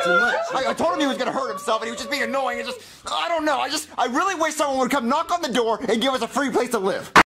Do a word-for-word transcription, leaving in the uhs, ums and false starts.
too much. I, I told him he was gonna hurt himself and he was just being annoying and just, I don't know, I just, I really wish someone would come knock on the door and give us a free place to live.